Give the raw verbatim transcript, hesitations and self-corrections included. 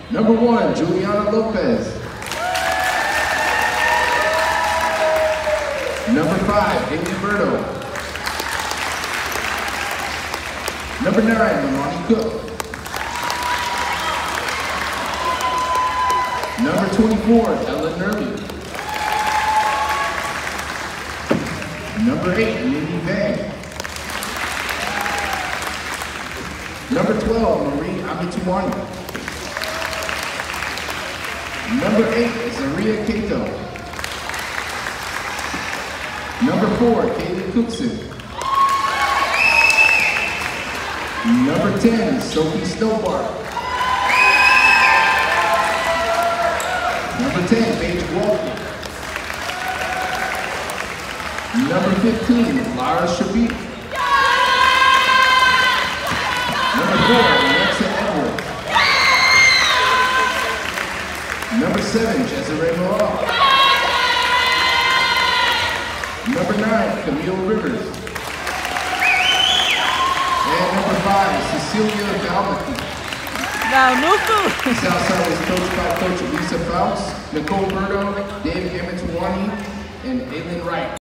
Number one, Juliana Lopez. Number five, Haley Berto. Number nine, Lamani Cook. Number twenty-four, Ellen Nerley. Number eight, Mindy Vang. Number twelve, Marie Amituani. Number eight, Zaria Cato. Number four, Kaden Cookson. Number ten, Sophie Snowbar. Number ten, Paige Walker. Number fifteen, Lara Shabir. Number four, Alexa Edwards. Number seven, Desiree Morale. Number nine, Camille Rivers. And number five, Sisilia Uotavake. This Allstar was coached by Coach Lisa Faust, Nicole Berto, Dave Amituani, and Aylin Wright.